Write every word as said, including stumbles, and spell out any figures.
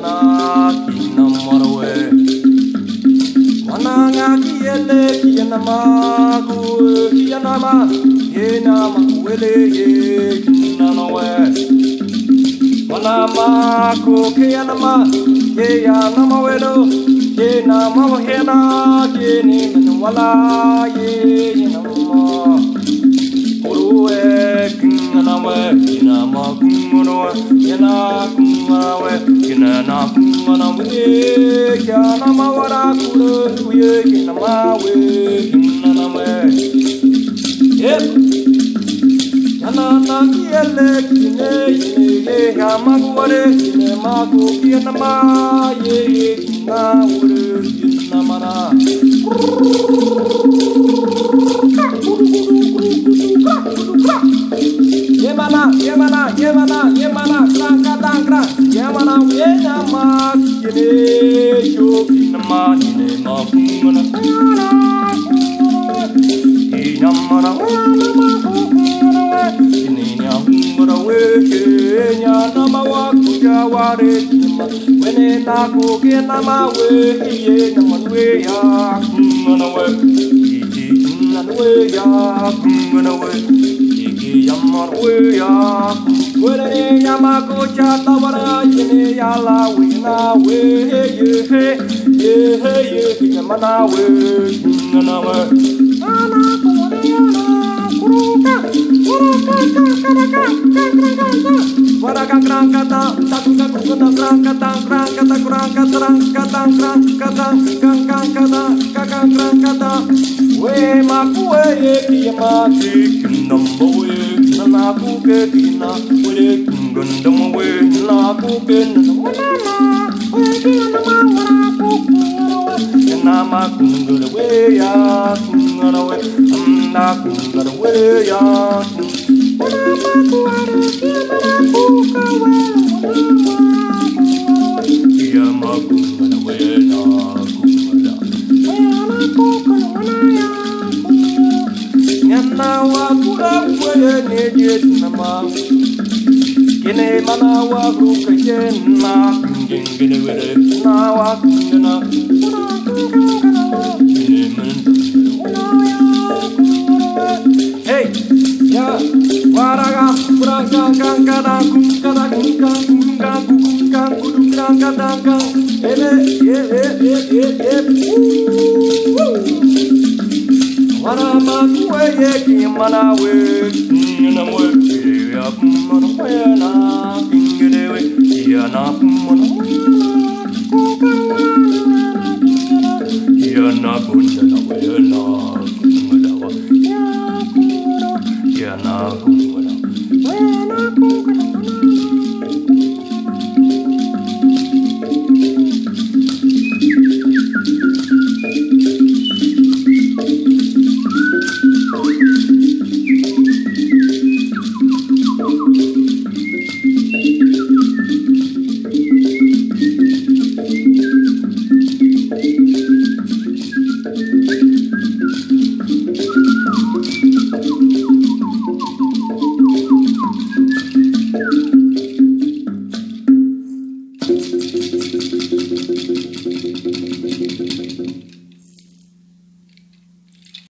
mana kina marawe mana ngaki ele kina ma ku kina ma kina ma wele kina nawe mana ma ku kina ma kina ma welo kina ma kina kini wala ye kina ma kuruwe kina nawe kina ma kuruwe kina kuruwe kina na kuruwe kina ma wala kuruwe kina ma we kina nawe yep kana na kiele kine ye ya ma kuruwe kina ma ku kina ma ye kina ure kina mana Yemana, Yemana, Yemana, Yemana, Kranka, Tankra, Yemana, Yemama, Yene, Yokinama, Yene, Kumana, Yamana, Yene, Humana, Wekenya, Namawa, Kujaware, Wenena, Kokenama, Weke, Namanwea, Kumana, Wea, Kumana, Yamar weya, wele yamako chata wara yene yala wina we ye he ye he ye yamana we nana we ana kore yana kuruka kuruka kuruka kuruka wara kangrang kata takunga kunga kangrang kata kangrang kata kurang kata rang kata kangrang kata kangrang kata kangrang kata we makue ye yamati number we na ku ke kina we kundam we na ku ke na na we kina ma na ku na ma kungur we ya kungur we na kungur we ya na ma ku are kina na ku ka we ya ma kungur we na kungur we na ku ka na ya na wa kura we ne je na ma kine mana wa ku ke na ngin gine we na wa na hey ya waraga kura kan kan kada kun kada kun kan kun kan kun kan kun kan kada kan ele ye ye ye ye Mana makwe ye ki mana we na we ya mana we na kingene we ya na mana